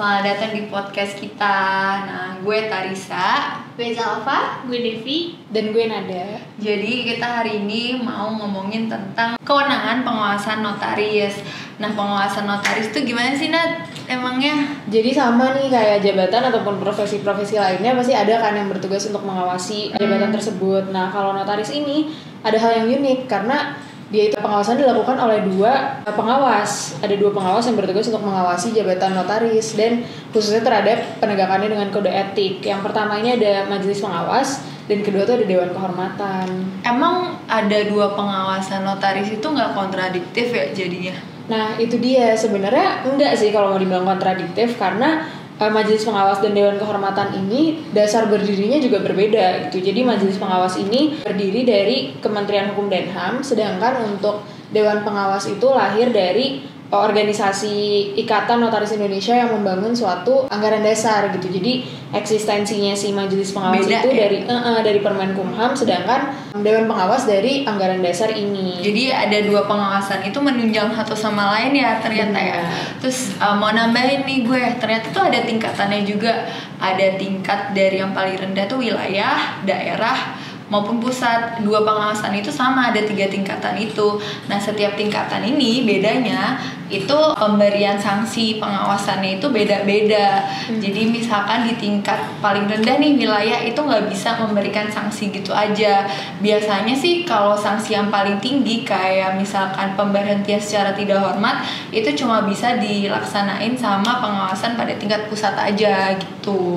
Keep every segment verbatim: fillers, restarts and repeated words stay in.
selamat datang di podcast kita. Nah, gue Tarisa, gue Zalfa, gue Devi, dan gue Nada. Jadi kita hari ini mau ngomongin tentang kewenangan pengawasan notaris. Nah, pengawasan notaris itu gimana sih, Nad? Emangnya? Jadi sama nih kayak jabatan ataupun profesi-profesi lainnya, pasti ada kan yang bertugas untuk mengawasi jabatan hmm. tersebut. Nah, kalau notaris ini ada hal yang unik karena dia itu pengawasan dilakukan oleh dua pengawas. Ada dua pengawas yang bertugas untuk mengawasi jabatan notaris dan khususnya terhadap penegakannya dengan kode etik. Yang pertama ini ada majelis pengawas dan kedua itu ada dewan kehormatan. Emang ada dua pengawasan notaris itu nggak kontradiktif ya jadinya? Nah itu dia, sebenarnya enggak sih kalau mau dibilang kontradiktif karena uh, majelis pengawas dan dewan kehormatan ini dasar berdirinya juga berbeda gitu. Jadi majelis pengawas ini berdiri dari Kementerian Hukum dan H A M, sedangkan untuk dewan pengawas itu lahir dari organisasi Ikatan Notaris Indonesia yang membangun suatu anggaran dasar gitu. Jadi eksistensinya si majelis pengawas beda, itu ya? dari uh, uh, dari Permenkumham, sedangkan dewan pengawas dari anggaran dasar ini. Jadi ada dua pengawasan itu menunjang satu sama lain ya ternyata ya. Terus uh, mau nambahin nih gue, ternyata tuh ada tingkatannya juga. Ada tingkat dari yang paling rendah tuh wilayah, daerah maupun pusat. Dua pengawasan itu sama, ada tiga tingkatan itu. Nah, setiap tingkatan ini bedanya itu pemberian sanksi pengawasannya itu beda-beda. Hmm. Jadi misalkan di tingkat paling rendah nih wilayah itu nggak bisa memberikan sanksi gitu aja. Biasanya sih kalau sanksi yang paling tinggi kayak misalkan pemberhentian secara tidak hormat itu cuma bisa dilaksanain sama pengawasan pada tingkat pusat aja gitu.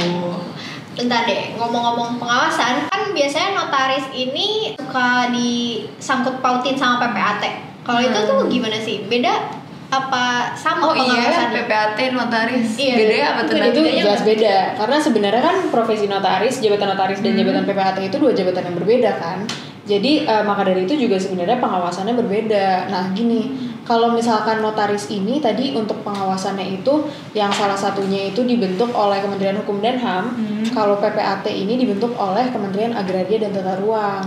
Bentar deh, ngomong-ngomong pengawasan, kan biasanya notaris ini suka disangkut pautin sama P P A T. Kalau hmm. itu tuh gimana sih? Beda apa sama oh pengawasan? Iya, P P A T notaris. Iya. Beda ya apa tuh? Itu jelas beda. Karena sebenarnya kan profesi notaris, jabatan notaris dan hmm. jabatan P P A T itu dua jabatan yang berbeda kan. Jadi uh, maka dari itu juga sebenarnya pengawasannya berbeda. Nah gini, kalau misalkan notaris ini tadi untuk pengawasannya itu yang salah satunya itu dibentuk oleh Kementerian Hukum dan H A M. Hmm. Kalau P P A T ini dibentuk oleh Kementerian Agraria dan Tata Ruang.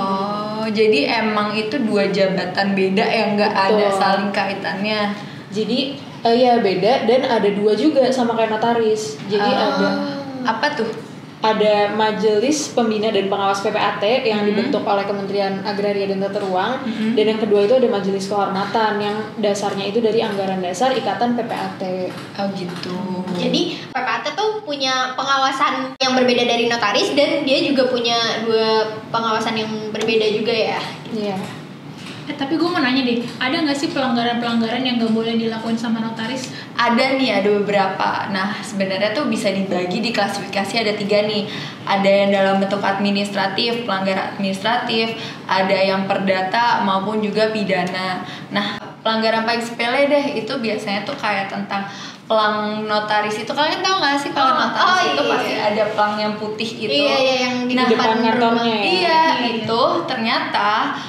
Oh, jadi emang itu dua jabatan beda yang nggak ada saling kaitannya. Jadi uh, ya beda dan ada dua juga sama kayak notaris. Jadi oh. ada apa tuh? Ada Majelis Pembina dan Pengawas P P A T yang mm-hmm. dibentuk oleh Kementerian Agraria dan Tata Ruang, mm-hmm. dan yang kedua itu ada Majelis Kehormatan yang dasarnya itu dari anggaran dasar Ikatan P P A T. Oh gitu. Jadi P P A T tuh punya pengawasan yang berbeda dari notaris dan dia juga punya dua pengawasan yang berbeda juga ya. Iya. Yeah. Eh, tapi gue mau nanya deh, ada nggak sih pelanggaran-pelanggaran yang nggak boleh dilakuin sama notaris? Ada nih, ada beberapa. Nah, sebenarnya tuh bisa dibagi di klasifikasi ada tiga nih. Ada yang dalam bentuk administratif, pelanggaran administratif, ada yang perdata maupun juga pidana. Nah, pelanggaran paling sepele deh itu biasanya tuh kayak tentang pelang notaris itu. Kalian tahu nggak sih pelang oh, notaris oh, itu iya. pasti ada pelang yang putih gitu. Iya, iya yang di nah, depan kantornya. Iya, iya, itu ternyata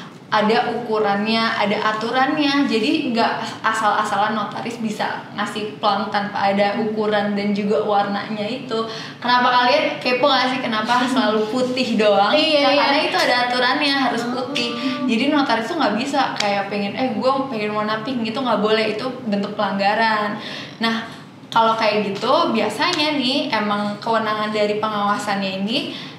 ada ukurannya, ada aturannya. Jadi nggak asal-asalan notaris bisa ngasih pelang tanpa ada ukuran dan juga warnanya itu. Kenapa kalian kepo nggak sih kenapa selalu putih doang? Iya, nah, iya. Karena itu ada aturannya harus putih. Jadi notaris tuh nggak bisa kayak pengen eh gue pengen warna pink gitu, nggak boleh, itu bentuk pelanggaran. Nah kalau kayak gitu biasanya nih emang kewenangan dari pengawasannya ini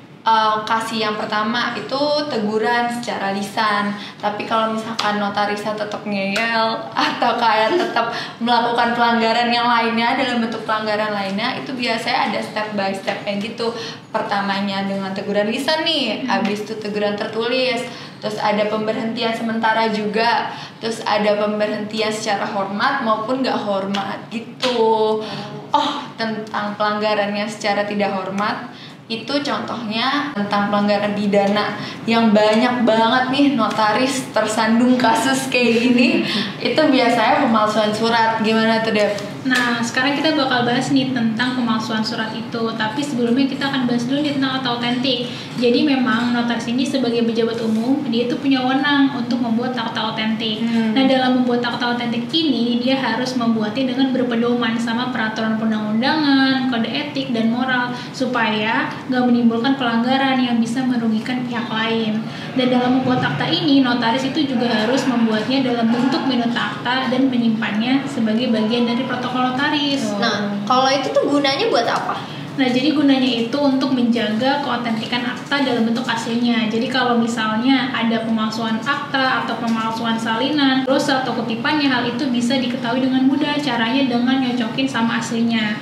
Uh, kasih yang pertama itu teguran secara lisan. Tapi kalau misalkan notarisnya tetap ngeyel atau kayak tetap melakukan pelanggaran yang lainnya dalam bentuk pelanggaran lainnya, itu biasanya ada step by stepnya gitu. Pertamanya dengan teguran lisan nih, habis itu teguran tertulis, terus ada pemberhentian sementara juga, terus ada pemberhentian secara hormat maupun gak hormat gitu. Oh, tentang pelanggarannya secara tidak hormat itu contohnya tentang pelanggaran pidana yang banyak banget nih notaris tersandung kasus kayak gini. Itu biasanya pemalsuan surat. Gimana tuh, Dep? Nah, sekarang kita bakal bahas nih tentang pemalsuan surat itu. Tapi sebelumnya kita akan bahas dulu nih tentang kata autentik. Jadi memang notaris ini sebagai pejabat umum, dia itu punya wewenang untuk membuat akta autentik. Hmm. Nah, dalam membuat akta autentik ini, dia harus membuatnya dengan berpedoman sama peraturan perundang-undangan, kode etik, dan moral, supaya nggak menimbulkan pelanggaran yang bisa merugikan pihak lain. Dan dalam membuat akta ini, notaris itu juga harus membuatnya dalam bentuk minut akta dan menyimpannya sebagai bagian dari protokol notaris. Nah, kalau itu tuh gunanya buat apa? Nah, jadi gunanya itu untuk menjaga keotentikan akta dalam bentuk aslinya. Jadi kalau misalnya ada pemalsuan akta atau pemalsuan salinan, terus atau kutipannya, hal itu bisa diketahui dengan mudah. Caranya dengan nyocokin sama aslinya.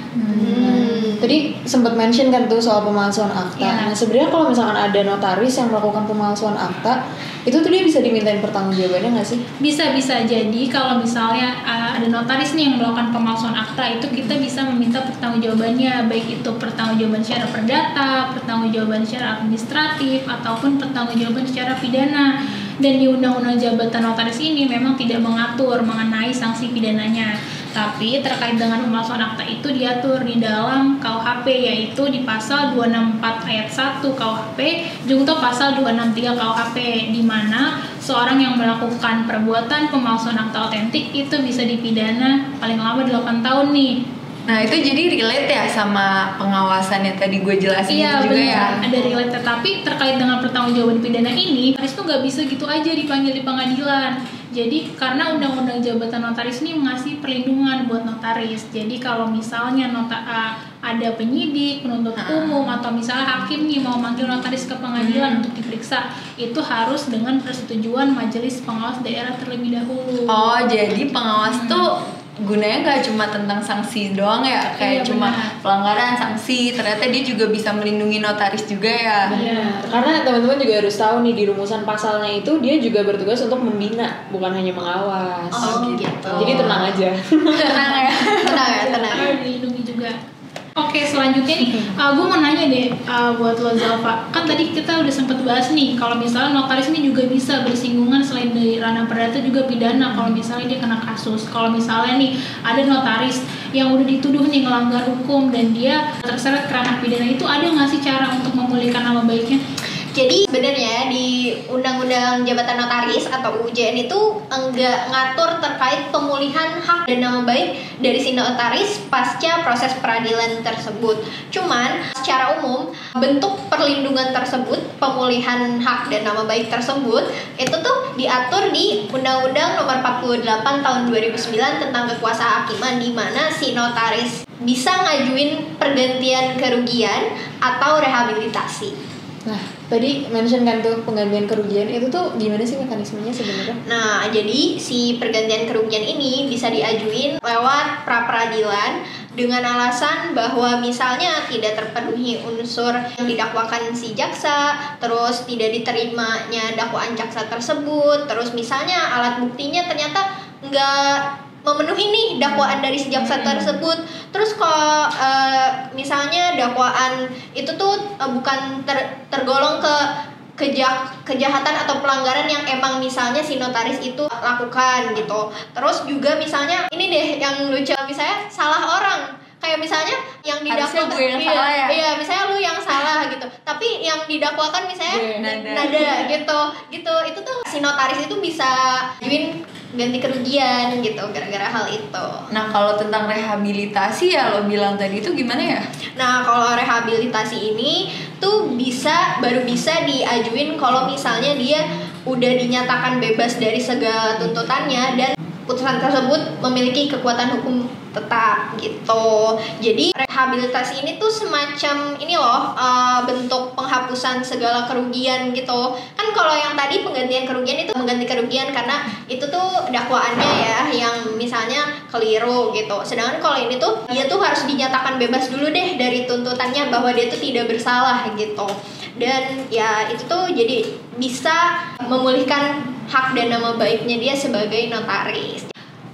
Hmm. Tadi sempat mention kan tuh soal pemalsuan akta. Ya. Nah, sebenarnya kalau misalkan ada notaris yang melakukan pemalsuan akta, itu tuh dia bisa dimintain pertanggungjawabannya nggak sih? Bisa bisa jadi kalau misalnya uh, ada notaris nih yang melakukan pemalsuan akta, itu kita bisa meminta pertanggungjawabannya, baik itu pertanggungjawaban secara perdata, pertanggungjawaban secara administratif, ataupun pertanggungjawaban secara pidana. Dan di Undang-Undang Jabatan Notaris ini memang tidak mengatur mengenai sanksi pidananya. Tapi terkait dengan pemalsuan akta itu diatur di dalam K U H P, yaitu di pasal dua enam empat ayat satu K U H P, junto pasal dua enam tiga K U H P, di mana seorang yang melakukan perbuatan pemalsuan akta otentik itu bisa dipidana paling lama delapan tahun nih. Nah itu jadi relate ya sama pengawasan yang tadi gue jelasin Iya, juga benar. ya. Ada relate, tapi terkait dengan pertanggungjawaban pidana ini, notaris tuh nggak bisa gitu aja dipanggil di pengadilan. Jadi karena Undang-Undang Jabatan Notaris ini mengasih perlindungan buat notaris. Jadi kalau misalnya nota uh, ada penyidik, penuntut umum, atau misalnya hakim nih mau manggil notaris ke pengadilan hmm. untuk diperiksa, itu harus dengan persetujuan Majelis Pengawas Daerah terlebih dahulu. Oh, jadi pengawas hmm. tuh gunanya gak cuma tentang sanksi doang ya, kayak iya, cuma benar. pelanggaran sanksi, ternyata dia juga bisa melindungi notaris juga ya. Benar. Karena teman-teman juga harus tahu nih, di rumusan pasalnya itu dia juga bertugas untuk membina, bukan hanya mengawas. Oh gitu. Jadi tenang aja. Tenang ya. Tenang ya, tenang. Harus dilindungi juga. Oke, selanjutnya nih, uh, gue mau nanya deh uh, buat lo Zalfa. Kan tadi kita udah sempet bahas nih, kalau misalnya notaris ini juga bisa bersinggungan selain dari ranah perdata juga pidana kalau misalnya dia kena kasus. Kalau misalnya nih ada notaris yang udah dituduh nih ngelanggar hukum dan dia terseret ke ranah pidana, itu ada nggak sih cara untuk memulihkan nama baiknya? Jadi sebenarnya di Undang-Undang Jabatan Notaris atau U J N itu enggak ngatur terkait pemulihan hak dan nama baik dari si notaris pasca proses peradilan tersebut. Cuman secara umum bentuk perlindungan tersebut, pemulihan hak dan nama baik tersebut itu tuh diatur di Undang-Undang Nomor empat puluh delapan Tahun dua ribu sembilan tentang kekuasaan di mana si notaris bisa ngajuin pergantian kerugian atau rehabilitasi. Nah, tadi mention kan tuh penggantian kerugian itu tuh gimana sih mekanismenya sebenarnya? Nah, jadi si pergantian kerugian ini bisa diajuin lewat pra peradilan dengan alasan bahwa misalnya tidak terpenuhi unsur yang didakwakan si jaksa, terus tidak diterimanya dakwaan jaksa tersebut, terus misalnya alat buktinya ternyata enggak memenuhi nih dakwaan dari si jaksa tersebut. Terus kalau uh, misalnya dakwaan itu tuh uh, bukan ter, tergolong ke keja, kejahatan atau pelanggaran yang emang misalnya si notaris itu lakukan gitu. Terus juga misalnya ini deh yang lucu, misalnya salah orang. Kayak misalnya yang didakwakan gue yang iya, salah ya. Iya, misalnya lu yang salah gitu. Tapi yang didakwakan misalnya yeah, nada. nada gitu. Gitu. Itu tuh si notaris itu bisa juin ganti kerugian gitu gara-gara hal itu. Nah kalau tentang rehabilitasi ya lo bilang tadi itu gimana ya? Nah kalau rehabilitasi ini tuh bisa baru bisa diajuin kalau misalnya dia udah dinyatakan bebas dari segala tuntutannya dan putusan tersebut memiliki kekuatan hukum tetap gitu. Jadi rehabilitasi ini tuh semacam ini loh uh, bentuk penghapusan segala kerugian gitu. Kan kalau yang tadi penggantian kerugian itu mengganti kerugian karena itu tuh dakwaannya ya yang misalnya keliru gitu. Sedangkan kalau ini tuh dia tuh harus dinyatakan bebas dulu deh dari tuntutannya bahwa dia tuh tidak bersalah gitu. Dan ya itu tuh jadi bisa memulihkan hak dan nama baiknya dia sebagai notaris.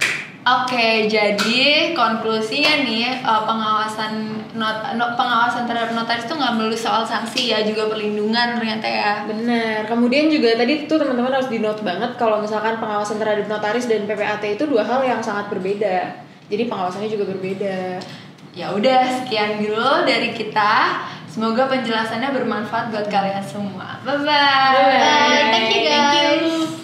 Oke, jadi konklusinya nih pengawasan not, pengawasan terhadap notaris itu nggak melulu soal sanksi ya, juga perlindungan ternyata ya. Benar. Kemudian juga tadi tuh teman-teman harus di note banget kalau misalkan pengawasan terhadap notaris dan P P A T itu dua hal yang sangat berbeda. Jadi pengawasannya juga berbeda. Ya udah, sekian dulu dari kita. Semoga penjelasannya bermanfaat buat kalian semua. Bye bye. Bye. Thank you guys. Thank you.